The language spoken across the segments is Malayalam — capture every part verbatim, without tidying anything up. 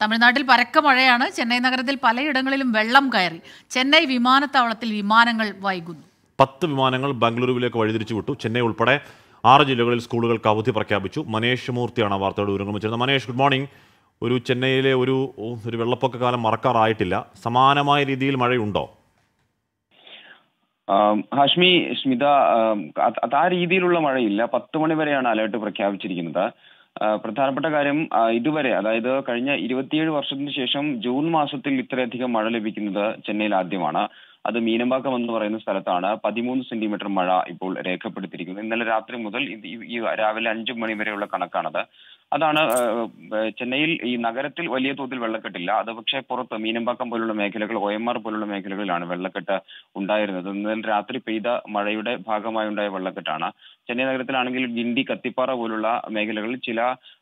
തമിഴ്നാട്ടിൽ പരക്ക മഴയാണ്. ചെന്നൈ നഗരത്തിൽ പലയിടങ്ങളിലും വെള്ളം കയറി. ചെന്നൈ വിമാനത്താവളത്തിൽ വിമാനങ്ങൾ വൈകുന്നു. പത്ത് വിമാനങ്ങൾ ബംഗളൂരുവിലേക്ക് വഴിതിരിച്ചു വിട്ടു. ചെന്നൈ ഉൾപ്പെടെ ആറ് ജില്ലകളിൽ സ്കൂളുകൾക്ക് അവധി പ്രഖ്യാപിച്ചു. മനേഷ് മൂർത്തിയാണ് വാർത്തയുടെ വിവരങ്ങൾ വെച്ചിരുന്നത്. Manesh, good morning. ഒരു ചെന്നൈയിലെ ഒരു ഒരു വെള്ളപ്പൊക്ക കാലം മറക്കാറായിട്ടില്ല. സമാനമായ രീതിയിൽ മഴയുണ്ടോ? ഹാഷ്മി, സ്മിത, ആ രീതിയിലുള്ള മഴയില്ല. പത്ത് മണി വരെയാണ് അലേർട്ട് പ്രഖ്യാപിച്ചിരിക്കുന്നത്. പ്രധാനപ്പെട്ട കാര്യം, ഇതുവരെ അതായത് കഴിഞ്ഞ ഇരുപത്തിയേഴ് വർഷത്തിന് ശേഷം ജൂൺ മാസത്തിൽ ഇത്രയധികം മഴ ലഭിക്കുന്നത് ചെന്നൈയിൽ ആദ്യമാണ്. അത് മീനമ്പാക്കം എന്ന് പറയുന്ന സ്ഥലത്താണ് പതിമൂന്ന് സെന്റിമീറ്റർ മഴ ഇപ്പോൾ രേഖപ്പെടുത്തിയിരിക്കുന്നത്. ഇന്നലെ രാത്രി മുതൽ ഈ രാവിലെ അഞ്ചു മണി വരെയുള്ള കണക്കാണത്. അതാണ് ചെന്നൈയിൽ ഈ നഗരത്തിൽ വലിയ തോതിൽ വെള്ളക്കെട്ടില്ല. അത് പക്ഷേ പുറത്ത് മീനമ്പാക്കം പോലുള്ള മേഖലകൾ, ഒ എം ആർ പോലുള്ള മേഖലകളിലാണ് വെള്ളക്കെട്ട് ഉണ്ടായിരുന്നത്. ഇന്നലെ രാത്രി പെയ്ത മഴയുടെ ഭാഗമായി ഉണ്ടായ വെള്ളക്കെട്ടാണ്. ചെന്നൈ നഗരത്തിലാണെങ്കിൽ ഗിണ്ടി, കത്തിപ്പാറ പോലുള്ള മേഖലകളിൽ ചില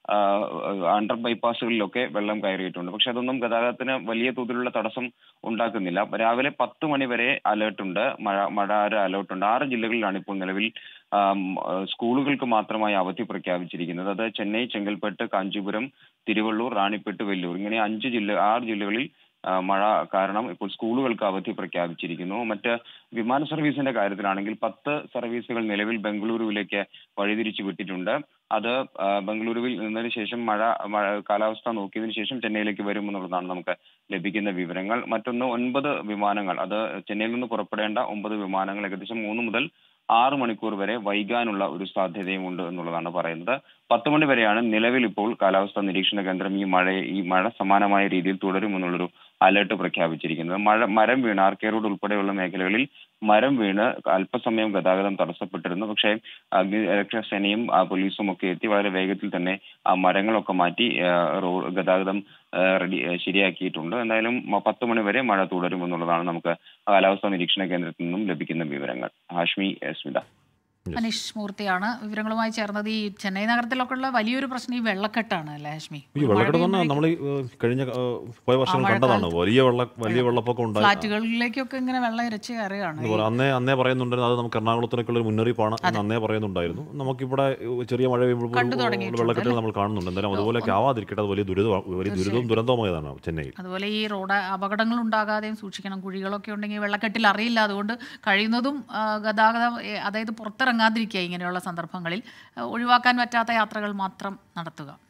അണ്ടർ ബൈപ്പാസുകളിലൊക്കെ വെള്ളം കയറിയിട്ടുണ്ട്. പക്ഷെ അതൊന്നും ഗതാഗതത്തിന് വലിയ തോതിലുള്ള തടസ്സം ഉണ്ടാക്കുന്നില്ല. രാവിലെ പത്ത് മണി വരെ അലേർട്ടുണ്ട്, മഴ മഴ അലേർട്ടുണ്ട്. ആറ് ജില്ലകളിലാണ് ഇപ്പോൾ നിലവിൽ സ്കൂളുകൾക്ക് മാത്രമായി അവധി പ്രഖ്യാപിച്ചിരിക്കുന്നത്. അത് ചെന്നൈ, ചെങ്കൽപ്പെട്ട്, കാഞ്ചീപുരം, തിരുവള്ളൂർ, റാണിപ്പെട്ട്, വെല്ലൂർ ഇങ്ങനെ അഞ്ച് ജില്ല ആറ് ജില്ലകളിൽ മഴ കാരണം ഇപ്പോൾ സ്കൂളുകൾക്ക് അവധി പ്രഖ്യാപിച്ചിരിക്കുന്നു. മറ്റ് വിമാന സർവീസിന്റെ കാര്യത്തിലാണെങ്കിൽ പത്ത് സർവീസുകൾ നിലവിൽ ബംഗളൂരുവിലേക്ക് വഴിതിരിച്ചു വിട്ടിട്ടുണ്ട്. അത് ബംഗളൂരുവിൽ നിന്നതിന് ശേഷം മഴ മഴ കാലാവസ്ഥ നോക്കിയതിനു ശേഷം ചെന്നൈയിലേക്ക് വരുമെന്നുള്ളതാണ് നമുക്ക് ലഭിക്കുന്ന വിവരങ്ങൾ. മറ്റൊന്ന്, ഒൻപത് വിമാനങ്ങൾ, അത് ചെന്നൈയിൽ നിന്ന് പുറപ്പെടേണ്ട ഒമ്പത് വിമാനങ്ങൾ ഏകദേശം മൂന്ന് മുതൽ ആറ് മണിക്കൂർ വരെ വൈകാനുള്ള ഒരു സാധ്യതയും ഉണ്ട് എന്നുള്ളതാണ് പറയുന്നത്. പത്ത് മണി വരെയാണ് നിലവിൽ ഇപ്പോൾ കാലാവസ്ഥാ നിരീക്ഷണ കേന്ദ്രം ഈ മഴ ഈ മഴ സമാനമായ രീതിയിൽ തുടരുമെന്നുള്ളൊരു അലേർട്ട് പ്രഖ്യാപിച്ചിരിക്കുന്നത്. മഴ മരം വീണ് ആർ കെ റോഡ് ഉൾപ്പെടെയുള്ള മേഖലകളിൽ മരം വീണ് അല്പസമയം ഗതാഗതം തടസ്സപ്പെട്ടിരുന്നു. പക്ഷേ രക്ഷാസേനയും പോലീസും ഒക്കെ എത്തി വളരെ വേഗത്തിൽ തന്നെ ആ മരങ്ങളൊക്കെ മാറ്റി റോഡ് ഗതാഗതം റെഡി ശരിയാക്കിയിട്ടുണ്ട്. എന്തായാലും പത്ത് മണി വരെ മഴ തുടരുമെന്നുള്ളതാണ് നമുക്ക് കാലാവസ്ഥാ നിരീക്ഷണ കേന്ദ്രത്തിൽ നിന്നും ലഭിക്കുന്ന വിവരങ്ങൾ. ഹാഷ്മി, സ്മിത. മനീഷ് മൂർത്തിയാണ് വിവരങ്ങളുമായി ചേർന്നത്. ഈ ചെന്നൈ നഗരത്തിലൊക്കെ ഉള്ള വലിയൊരു പ്രശ്നം ഈ വെള്ളക്കെട്ടാണ് അല്ലേ ഹാഷ്മി? ഈ വെള്ളക്കെട്ട് തന്നെ നമ്മൾ കഴിഞ്ഞ പോയ വർഷം കണ്ടതാണ്. വലിയ വെള്ള വലിയ വെള്ളപ്പൊക്കം ഉണ്ടായി. ഫ്ലാറ്റുകളിലേക്കൊക്കെ ഇങ്ങനെ വെള്ളം ഇരച്ച് കയറുകയാണ്. അന്നേ അന്നേ പറയുന്നുണ്ടായിരുന്നു. അത് നമുക്ക് എറണാകുളത്തിനൊക്കെയുള്ള ഒരു മുന്നറിയിപ്പാണ് അന്നേ പറയുന്നുണ്ടായിരുന്നു. നമുക്കിവിടെ ചെറിയ മഴ പെയ്യുമ്പോൾ വെള്ളക്കെട്ടുകൾ നമ്മൾ കാണുന്നുണ്ട്. എന്തായാലും അതുപോലെയൊക്കെ ആവാതിരിക്കട്ടെ. അത് വലിയ ദുരിതം വലിയ ദുരിതവും ദുരന്തവുമായതാണ് ചെന്നൈയിൽ. അതുപോലെ ഈ റോഡ് അപകടങ്ങൾ ഉണ്ടാകാതെയും സൂക്ഷിക്കണം. കുഴികളൊക്കെ ഉണ്ടെങ്കിൽ വെള്ളക്കെട്ടിൽ അറിയില്ല. അതുകൊണ്ട് കഴിയുന്നതും ഗതാഗതം അതായത് പുറത്തിറങ്ങാതിരിക്കുക ഇങ്ങനെയുള്ള സന്ദർഭങ്ങളിൽ ഒഴിവാക്കാൻ പറ്റാത്ത യാത്രകൾ മാത്രം നടത്തുക.